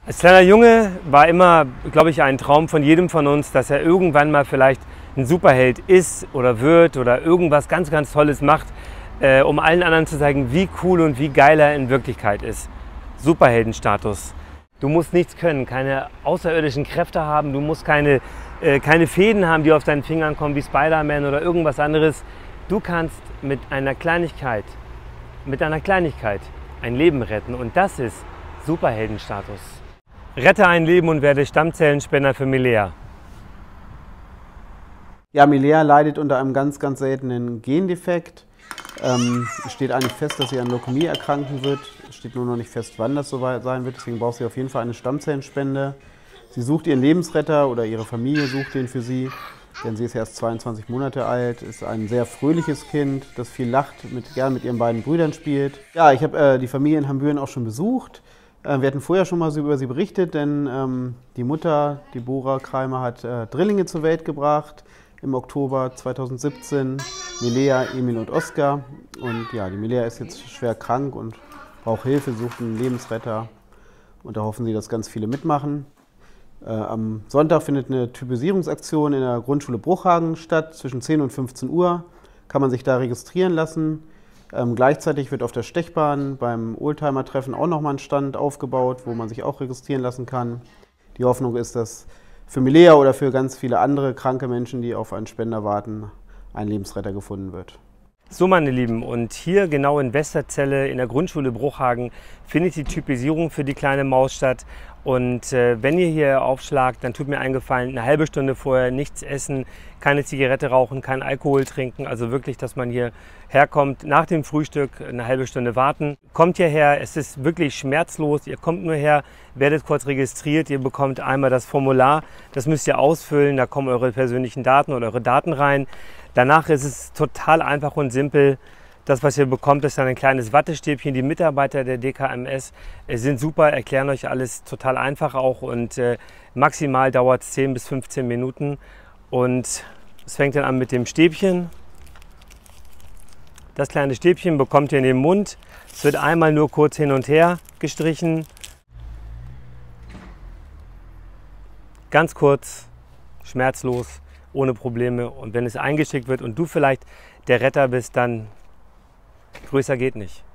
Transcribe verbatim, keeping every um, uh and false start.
Als kleiner Junge war immer, glaube ich, ein Traum von jedem von uns, dass er irgendwann mal vielleicht ein Superheld ist oder wird oder irgendwas ganz, ganz Tolles macht, äh, um allen anderen zu zeigen, wie cool und wie geil er in Wirklichkeit ist. Superheldenstatus. Du musst nichts können, keine außerirdischen Kräfte haben, du musst keine, äh, keine Fäden haben, die auf deinen Fingern kommen wie Spider-Man oder irgendwas anderes. Du kannst mit einer Kleinigkeit, mit einer Kleinigkeit ein Leben retten und das ist Superheldenstatus. Rette ein Leben und werde Stammzellenspender für Milea. Ja, Milea leidet unter einem ganz, ganz seltenen Gendefekt. Ähm, es steht eigentlich fest, dass sie an Leukämie erkranken wird. Es steht nur noch nicht fest, wann das so sein wird. Deswegen braucht sie auf jeden Fall eine Stammzellenspende. Sie sucht ihren Lebensretter oder ihre Familie sucht den für sie, denn sie ist erst zweiundzwanzig Monate alt, ist ein sehr fröhliches Kind, das viel lacht, mit, gern mit ihren beiden Brüdern spielt. Ja, ich habe äh, die Familie in Hambüren auch schon besucht. Äh, wir hatten vorher schon mal so über sie berichtet, denn ähm, die Mutter, die Bora Kreimer, hat äh, Drillinge zur Welt gebracht im Oktober zweitausendsiebzehn. Milea, Emil und Oskar. Und ja, die Milea ist jetzt schwer krank und braucht Hilfe, sucht einen Lebensretter. Und da hoffen sie, dass ganz viele mitmachen. Äh, am Sonntag findet eine Typisierungsaktion in der Grundschule Bruchhagen statt. Zwischen zehn und fünfzehn Uhr kann man sich da registrieren lassen. Ähm, gleichzeitig wird auf der Stechbahn beim Oldtimer-Treffen auch nochmal ein Stand aufgebaut, wo man sich auch registrieren lassen kann. Die Hoffnung ist, dass für Milea oder für ganz viele andere kranke Menschen, die auf einen Spender warten, ein Lebensretter gefunden wird. So, meine Lieben, und hier genau in Westerzelle in der Grundschule Bruchhagen findet die Typisierung für die kleine Maus statt. Und äh, wenn ihr hier aufschlagt, dann tut mir einen Gefallen, eine halbe Stunde vorher nichts essen, keine Zigarette rauchen, kein Alkohol trinken. Also wirklich, dass man hier herkommt, nach dem Frühstück eine halbe Stunde warten. Kommt hierher, es ist wirklich schmerzlos. Ihr kommt nur her, werdet kurz registriert, ihr bekommt einmal das Formular, das müsst ihr ausfüllen, da kommen eure persönlichen Daten oder eure Daten rein. Danach ist es total einfach und simpel. Das, was ihr bekommt, ist dann ein kleines Wattestäbchen. Die Mitarbeiter der D K M S sind super, erklären euch alles total einfach auch und äh, maximal dauert es zehn bis fünfzehn Minuten. Und es fängt dann an mit dem Stäbchen. Das kleine Stäbchen bekommt ihr in den Mund. Es wird einmal nur kurz hin und her gestrichen. Ganz kurz, schmerzlos, ohne Probleme. Und wenn es eingeschickt wird und du vielleicht der Retter bist, dann größer geht nicht.